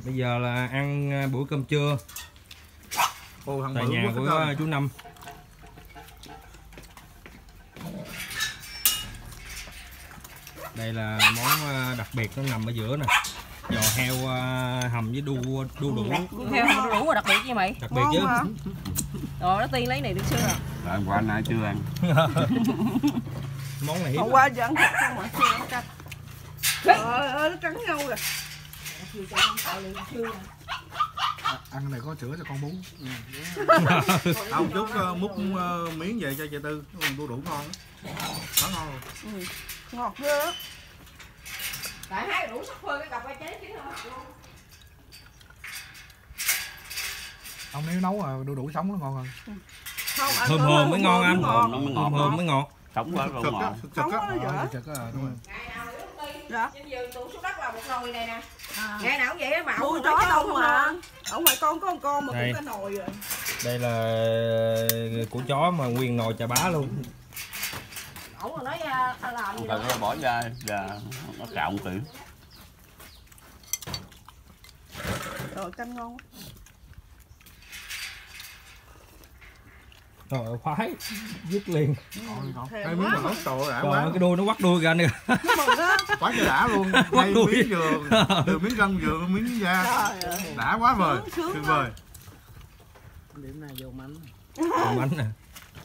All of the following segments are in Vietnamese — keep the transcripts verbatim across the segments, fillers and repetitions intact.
Bây giờ là ăn bữa cơm trưa Ô, tại nhà của đó. Chú Năm. Đây là món đặc biệt, nó nằm ở giữa nè. Giò heo hầm với đu đu đủ. Heo hầm đu đủ mà đặc biệt như mày. Đặc biệt chứ. Rồi nó Tiên lấy này được chưa rồi? Rồi hôm qua nay chưa ăn. Món này hiếm. Hôm qua giờ ăn cắt không mà chưa ăn cắt. Trời ơi nó trắng nhau rồi. Ăn này có sữa cho con bú. Không chút uh, múc uh, miếng về cho chị Tư, đu đủ ngon á. Đó ngon rồi. Ừ. Ngọt ghê á. Tại hai đủ sắp phơi cái cặp ba chế chứ không. Ông nếu nấu đu đủ sống nó ngon hơn. Không, Thơm hồn mới ngon anh. Thơm hồn mới ngọt. Sống quá rồi ngọt. Sống quá dở. Ngày nào thì lúc Tiên. Dạ. Trên giường tủ xuống đất là một nồi này nè. À. Ngày nào cũng vậy á mà nuôi chó đâu mà. Ở ngoài con có con con mà cũng cái nồi rồi. Đây là của chó mà nguyên nồi chà bá luôn. Ổng mà nói làm gì đâu. Nó bỏ ra là nó cạo tự. Rồi canh ngon. Trời ơi, khoái, dứt liền. Hai miếng mà nấu trời đã quá. Cái đuôi nó quắt đuôi ra nè. Quá trời đã luôn. Hai miếng vừa, từ miếng gân vừa miếng da. Đã quá vời, tuyệt vời. Điểm này vô mắm. Vô mắm nè.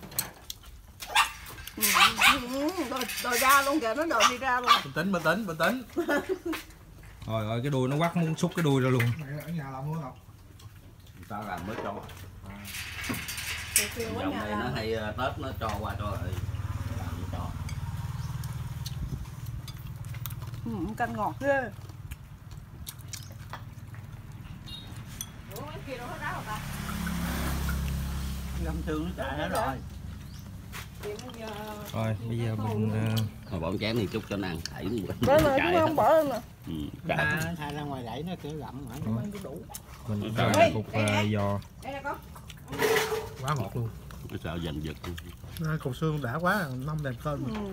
Rồi, rồi ra luôn kìa, nó đòi đi ra luôn. Bình tĩnh, bình tĩnh, bình tĩnh. Trời ơi, cái đuôi nó quắt muốn xúc cái đuôi ra luôn. Ở nhà làm luôn không? Người ta làm mới cho. Dòng này nó hay Tết nó cho qua cho rồi làm cho. Ừ, canh ngọt ghê. Găm xương nó chạy hết rồi. Rồi bây giờ mình Rồi bỏ chén này chút cho nàng thảy mình Đây là chúng không bỏ lên nè. Ừ, à, thay ra ngoài đẩy nó kêu gặm mà nó ăn đủ. Mình cho cục uh, giò. Quá ngọt luôn. Cái sợ giành giật. Cục xương đã quá, năm đẹp cơm. Ừ.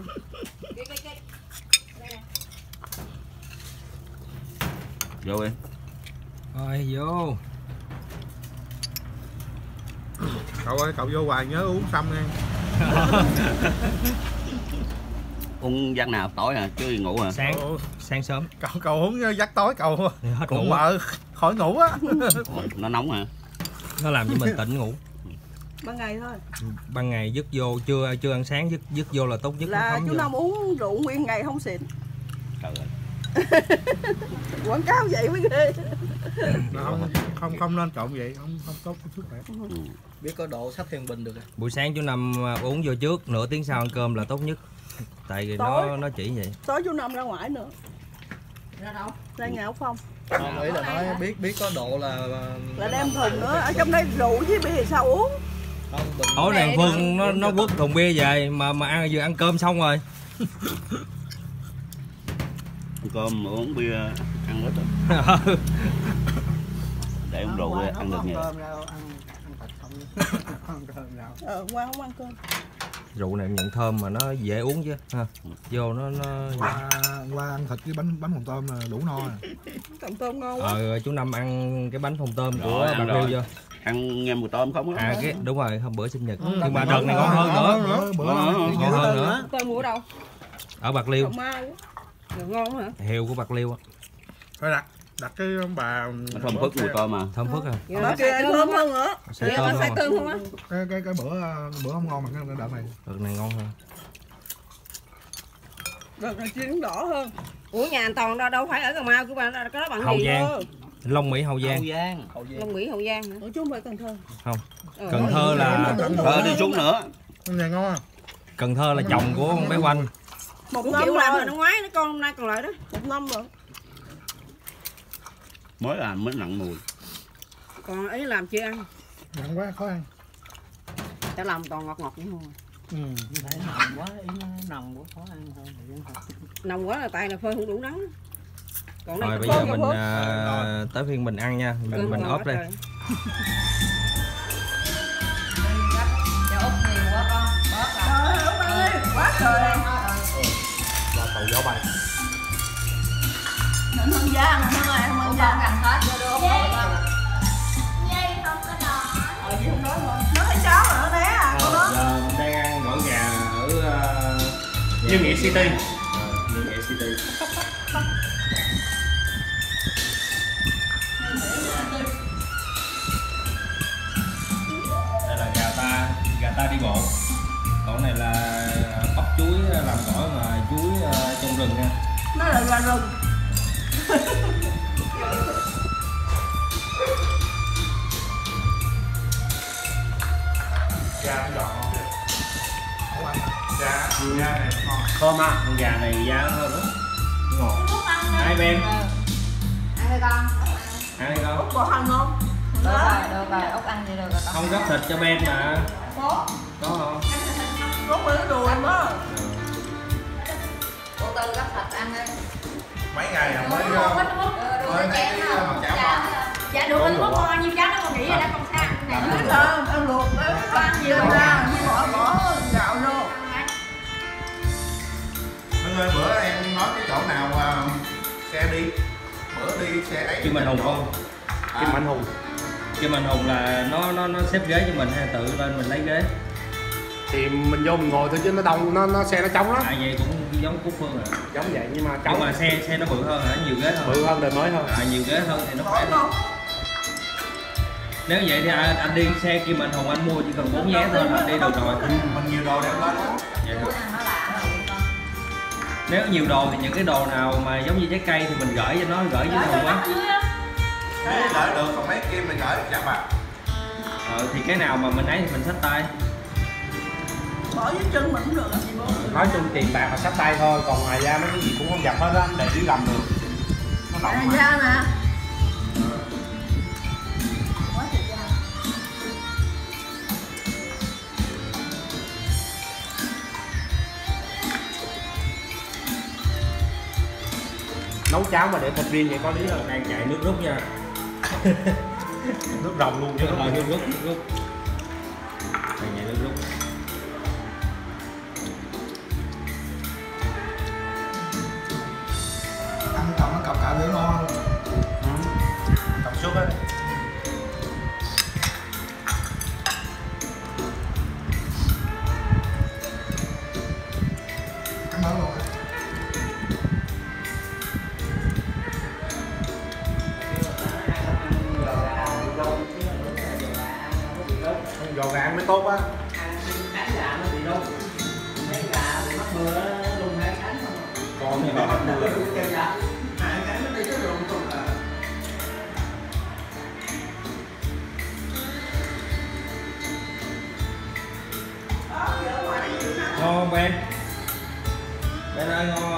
Vô em. Rồi vô. Cậu ơi, cậu vô hoài nhớ uống xong nha. Uống giấc nào tối hả? Chứ ngủ hả? Sáng, Ồ. sáng sớm. Cậu cậu uống giấc tối cậu hết cũng ngủ mợ khỏi ngủ á. Nó nóng hả? Nó làm cho mình tỉnh ngủ. Ban ngày thôi. Ban ngày dứt vô, chưa chưa ăn sáng dứt dứt vô là tốt nhất. Là chú Năm uống rượu nguyên ngày không xịn. Trời ơi. Quảng cáo vậy mới ghê. Không, không không nên trộn vậy, không không tốt cho sức khỏe. Ừ. Biết có độ sắp thiên bình được. Buổi sáng chú Năm uống vô trước, nửa tiếng sau ăn cơm là tốt nhất. Tại vì tối, nó nó chỉ vậy. Tối chú Năm ra ngoài nữa. Ra đâu? Ra nhà ông Phong. Không nghĩ là nói biết biết có độ là là đem thùng nữa, ở trong đây rượu với bia sao uống. Tối này Phương nó nó quất thùng bia về mà mà ăn vừa ăn cơm xong rồi. Ăn cơm mà uống bia ăn hết rồi. Để uống rượu ăn được nhiều. Ờ, qua không ăn cơm. Rượu này nhận thơm mà nó dễ uống chứ ha. Vô nó nó qua, qua ăn thịt với bánh bánh phồng tôm là đủ no rồi. Phồng tôm ngon quá. Ờ chú Năm ăn cái bánh phồng tôm của Bạc Liêu chưa? Ăn nghe mùi tôm không á? À cái đúng rồi, hôm bữa sinh nhật. Ừ. Nhưng mà đợt này ngon hơn nữa. Bữa ngon hơn nữa. Tôm mua đâu? Ở Bạc Liêu. Được ngon hả? Heo của Bạc Liêu á. Phải đặt đặt cái bà thơm phức mùi tôm mà. Thơm phức à. Nó kia thơm hơn nữa. Xay tôm xay tôm không á? Cái cái cái bữa bữa không ngon mà cái đợt này. Đợt này ngon hơn. Đợt này chiên đỏ hơn. Ủa nhà anh Toàn đâu đâu phải ở Cà Mau của bạn, cái đó bằng Hậu gì Giang. đâu? Long Mỹ Hậu Giang. Hậu Giang. Hậu Giang. Long Mỹ Hậu Giang hả? Ủa chứ không phải Cần Thơ. Không. Cần Thơ là Cần Thơ đi xuống nữa. Này ngon à. Cần Thơ là chồng của con bé Oanh. Một năm làm rồi năm ngoái nó con hôm nay còn lại đó. Một năm rồi. Mới làm mới nặng mùi. Còn ấy làm chưa ăn. Nặng quá khó ăn. Ta làm toàn ngọt ngọt vậy không. Ừ, phải nồng quá, ý nó nồng quá khó ăn thôi. Nồng quá là tay là phơi không đủ nắng. Còn rồi bây giờ mình uh, tới phiên mình ăn nha, mình mình ốp đây. Cho ốp nhiều quá con, bớt à. Trời ơi, ốp ăn đi, quá trời đây. Là tàu gió bay. Mình hơn da, mình hơn ai, mình hơn da. Cành hết, đưa ốp Như Nghĩa City. Như Nghĩa City. Đây là gà ta, gà ta đi bộ. Còn này là bắp chuối làm gỏi mà chuối trong rừng nha. Nó là gà rừng. Gà nó giòn ngon kìa. Không ăn. Gà, gà này ngon. Thơm á, con gà này giá nó thơm lắm. Ngon. Hai bên. Ăn hay con? Ăn đi con. Út bò hành không? Được rồi, được rồi, Út ăn thì được rồi con. Không gấp thịt cho Ben mà. Có. Có không? Có mấy cái đùi đó. Cô Tư gấp thịt ăn đi. Mấy ngày rồi mới Không ờ, có nước. mới thấy cái ờ, mặt chảo ngon. Dạ được anh có bao nhiêu cháu nó còn nghĩ là đã còn xa này. Nói thơm, ăn luộc đấy, ăn gì ra, như bỏ bỏ gạo vô. Hưng ơi, bữa em nói cái chỗ nào ờ, xe đi, bữa đi xe ấy. Kim Anh Hùng không? Kim Anh Hùng. Kim Anh Hùng là nó nó nó xếp ghế cho mình hay tự lên mình lấy ghế? Thì mình vô mình ngồi thôi chứ nó đông, nó nó xe nó trống lắm. À vậy cũng giống Cúc Phương à. Giống vậy nhưng mà Nhưng trống. mà xe xe nó bự hơn hả? Nhiều ghế hơn. Bự hơn đời mới hơn. À nhiều ghế hơn thì nó khỏe. Không. Nếu vậy thì anh, anh đi xe Kim Anh Hùng anh mua chỉ cần bốn vé thôi là anh đi được rồi. Mình nhiều đồ đem lên đó. Vậy Út hả? ăn nó lạ rồi con. Nếu nhiều đồ thì những cái đồ nào mà giống như trái cây thì mình gửi cho nó, gửi với Hùng á. Thế gửi được, còn mấy kia mình gửi chậm à. Ờ thì cái nào mà mình ấy thì mình xách tay. Bỏ dưới chân mình cũng được làm gì bố. Nói chung tiền bạc là sắp tay thôi, còn ngoài ra mấy cái gì cũng không dập hết á, để dưới gầm được. Nó Này động mà. da nè. Quá trời da. Nấu cháo mà để thịt riêng vậy có lý không? Đang chạy nước rút nha. Nước rồng luôn chứ Nước không rút, phải nước rút, nước rút. Đang chạy nước rút. Ăn cầm nó cọc cạo dễ ngon hơn. Cầm suốt á. Ăn nữa luôn. Gò gà ăn mới tốt á. Còn thì bà bắt mưa. Ngon không Ben? Ben ơi ngon